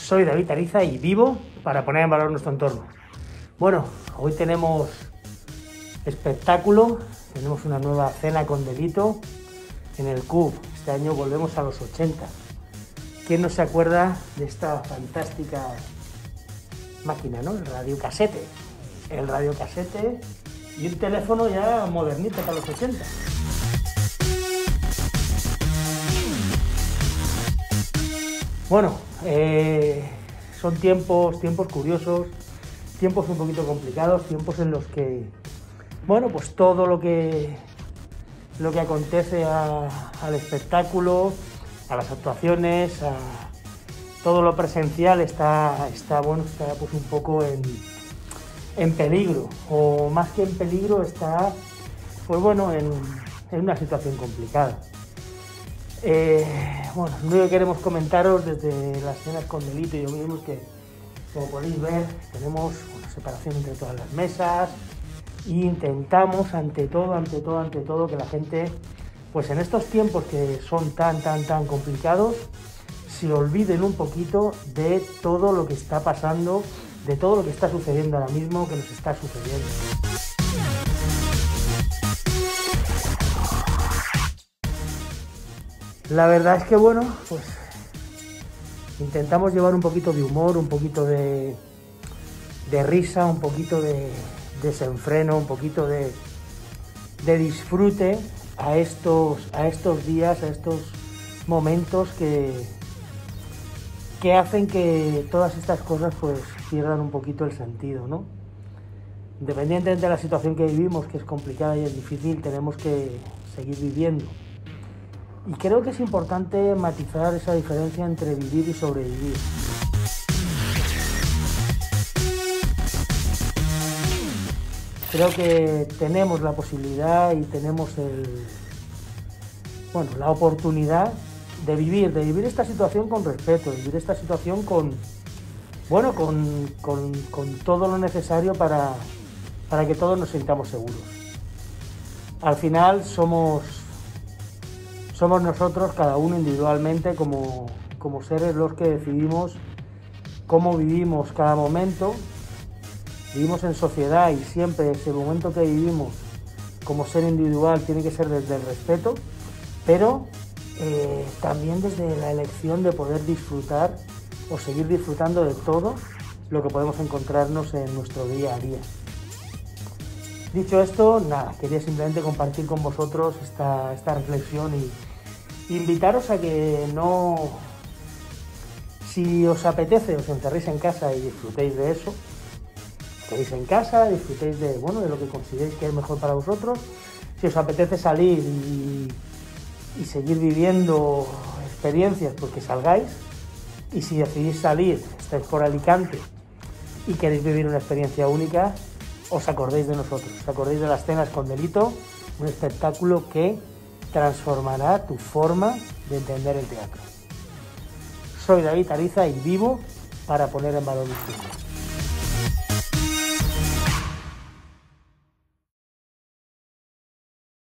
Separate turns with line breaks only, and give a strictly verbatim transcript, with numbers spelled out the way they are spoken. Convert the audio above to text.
Soy David Ariza y vivo para poner en valor nuestro entorno. Bueno, hoy tenemos espectáculo, tenemos una nueva cena con Delito en el C U B. Este año volvemos a los ochenta. ¿Quién no se acuerda de esta fantástica máquina, ¿no? El radiocasete. El radiocasete y un teléfono ya modernito para los ochenta. Bueno, eh, son tiempos, tiempos curiosos, tiempos un poquito complicados, tiempos en los que, bueno, pues todo lo que, lo que acontece a, al espectáculo, a las actuaciones, a todo lo presencial está, está, bueno, está pues un poco en, en peligro, o más que en peligro está, pues bueno, en, en una situación complicada. Eh, bueno, lo único que queremos comentaros desde las cenas con Delito y yo mismo es que, como podéis ver, tenemos una separación entre todas las mesas e intentamos ante todo, ante todo, ante todo que la gente, pues en estos tiempos que son tan, tan, tan complicados, se olviden un poquito de todo lo que está pasando, de todo lo que está sucediendo ahora mismo, que nos está sucediendo. La verdad es que, bueno, pues intentamos llevar un poquito de humor, un poquito de, de risa, un poquito de desenfreno, un poquito de, de disfrute a estos, a estos días, a estos momentos que, que hacen que todas estas cosas pues pierdan un poquito el sentido, ¿no? Independientemente de la situación que vivimos, que es complicada y es difícil, tenemos que seguir viviendo. Y creo que es importante matizar esa diferencia entre vivir y sobrevivir. Creo que tenemos la posibilidad y tenemos el, bueno, la oportunidad de vivir, de vivir esta situación con respeto, de vivir esta situación con, bueno, con, con, con todo lo necesario para, para que todos nos sintamos seguros. Al final somos... Somos nosotros, cada uno individualmente, como, como seres, los que decidimos cómo vivimos cada momento. Vivimos en sociedad y siempre ese momento que vivimos como ser individual tiene que ser desde el respeto, pero eh, también desde la elección de poder disfrutar o seguir disfrutando de todo lo que podemos encontrarnos en nuestro día a día. Dicho esto, nada, quería simplemente compartir con vosotros esta, esta reflexión y invitaros a que no, si os apetece, os encerréis en casa y disfrutéis de eso, queréis en casa, disfrutéis de, bueno, de lo que consideréis que es mejor para vosotros. Si os apetece salir y, y seguir viviendo experiencias, pues que salgáis. Y si decidís salir, estáis por Alicante y queréis vivir una experiencia única, os acordéis de nosotros, os acordéis de las cenas con Delito, un espectáculo que transformará tu forma de entender el teatro. Soy David Ariza y vivo para poner en valor mis cosas.